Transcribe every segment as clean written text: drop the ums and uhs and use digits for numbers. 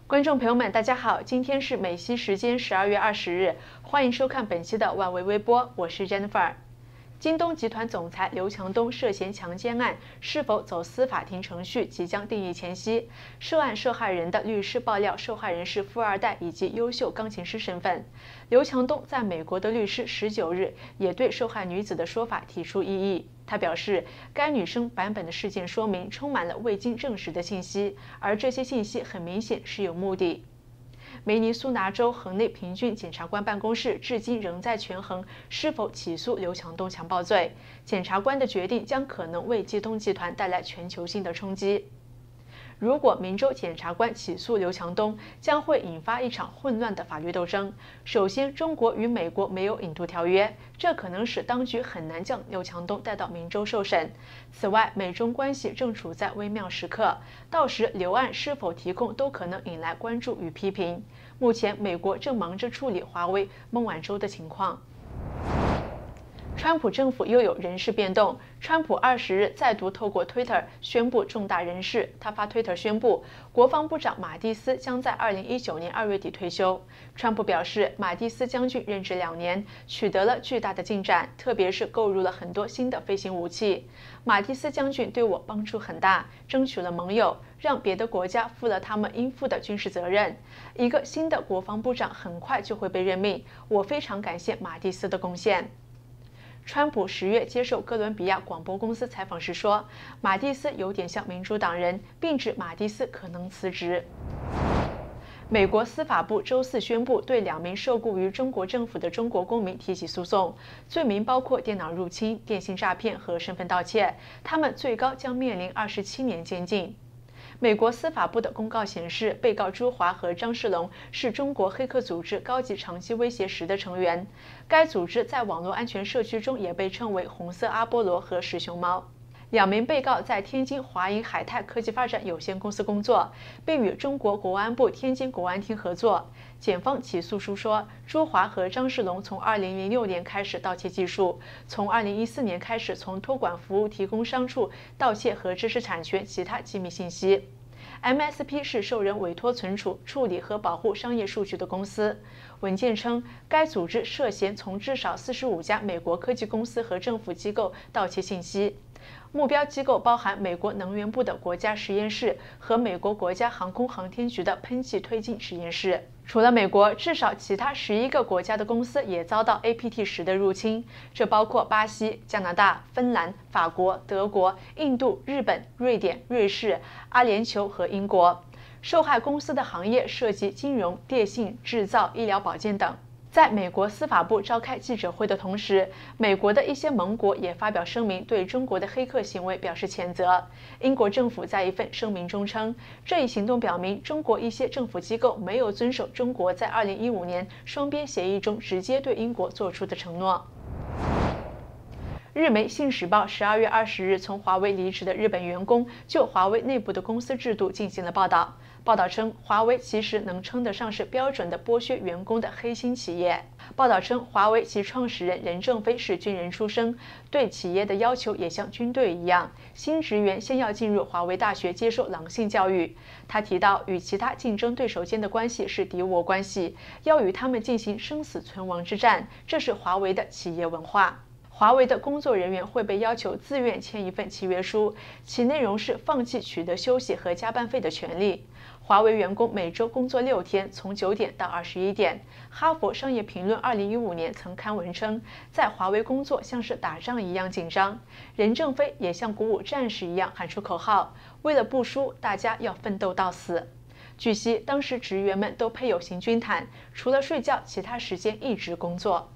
观众朋友们，大家好，今天是美西时间12月20日，欢迎收看本期的万维微播，我是 Jennifer。京东集团总裁刘强东涉嫌强奸案是否走司法庭程序即将定义前夕，涉案受害人的律师爆料，受害人是富二代以及优秀钢琴师身份。刘强东在美国的律师19日也对受害女子的说法提出异议。他表示，该女生版本的事件说明充满了未经证实的信息，而这些信息很明显是有目的。明尼苏达州河内平郡检察官办公室至今仍在权衡是否起诉刘强东强暴罪。检察官的决定将可能为京东集团带来全球性的冲击。如果明州检察官起诉刘强东，将会引发一场混乱的法律斗争。首先，中国与美国没有引渡条约，这可能使当局很难将刘强东带到明州受审。此外，美中关系正处在微妙时刻，到时刘案是否提控都可能引来关注与批评。目前，美国正忙着处理华为孟晚舟的情况。川普政府又有人事变动。川普20日再度透过 Twitter 宣布重大人事。他发 Twitter 宣布，国防部长马蒂斯将在2019年2月底退休。川普表示，马蒂斯将军任职2年，取得了巨大的进展，特别是购入了很多新的飞行武器。马蒂斯将军对我帮助很大，争取了盟友，让别的国家负了他们应负的军事责任。一个新的国防部长很快就会被任命，我非常感谢马蒂斯的贡献。川普10月接受哥伦比亚广播公司采访时说，马蒂斯有点像民主党人，并指马蒂斯可能辞职。美国司法部周四宣布，对2名受雇于中国政府的中国公民提起诉讼，罪名包括电脑入侵、电信诈骗和身份盗窃，他们最高将面临27年监禁。美国司法部的公告显示，被告朱华和张世龙是中国黑客组织高级长期威胁10的成员。该组织在网络安全社区中也被称为红色阿波罗和石熊猫。2名被告在天津华银海泰科技发展有限公司工作，并与中国国安部天津国安厅合作。检方起诉书说，朱华和张世龙从2006年开始盗窃技术，从2014年开始从托管服务提供商处盗窃和知识产权其他机密信息。MSP 是受人委托存储、处理和保护商业数据的公司。文件称，该组织涉嫌从至少45家美国科技公司和政府机构盗窃信息。目标机构包含美国能源部的国家实验室和美国国家航空航天局的喷气推进实验室。除了美国，至少其他11个国家的公司也遭到 APT10 的入侵，这包括巴西、加拿大、芬兰、法国、德国、印度、日本、瑞典、瑞士、阿联酋和英国。受害公司的行业涉及金融、电信、制造、医疗保健等。在美国司法部召开记者会的同时，美国的一些盟国也发表声明，对中国的黑客行为表示谴责。英国政府在一份声明中称，这一行动表明中国一些政府机构没有遵守中国在2015年双边协议中直接对英国做出的承诺。日媒《信使报》12月20日从华为离职的日本员工就华为内部的公司制度进行了报道。报道称，华为其实能称得上是标准的剥削员工的黑心企业。报道称，华为其创始人任正非是军人出身，对企业的要求也像军队一样，新职员先要进入华为大学接受狼性教育。他提到，与其他竞争对手间的关系是敌我关系，要与他们进行生死存亡之战，这是华为的企业文化。华为的工作人员会被要求自愿签一份契约书，其内容是放弃取得休息和加班费的权利。华为员工每周工作6天，从9点到21点。哈佛商业评论2015年曾刊文称，在华为工作像是打仗一样紧张。任正非也像鼓舞战士一样喊出口号，为了不输，大家要奋斗到死。据悉，当时职员们都配有行军毯，除了睡觉，其他时间一直工作。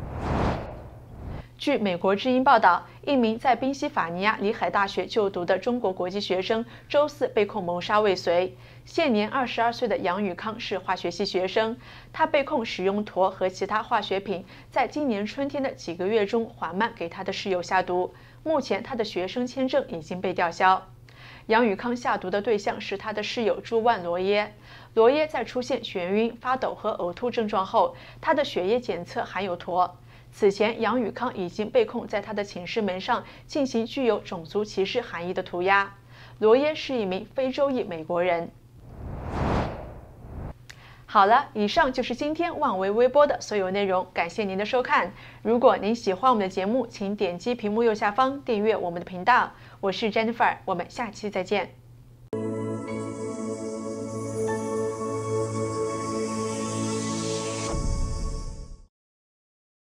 据美国之音报道，一名在宾夕法尼亚里海大学就读的中国国籍学生周四被控谋杀未遂。现年22岁的杨宇康是化学系学生，他被控使用铊和其他化学品，在今年春天的几个月中缓慢给他的室友下毒。目前他的学生签证已经被吊销。杨宇康下毒的对象是他的室友朱万罗耶。罗耶在出现眩晕、发抖和呕吐症状后，他的血液检测含有铊。此前，杨宇康已经被控在他的寝室门上进行具有种族歧视含义的涂鸦。罗耶是一名非洲裔美国人。 好了，以上就是今天万维微播的所有内容，感谢您的收看。如果您喜欢我们的节目，请点击屏幕右下方订阅我们的频道。我是 Jennifer，我们下期再见。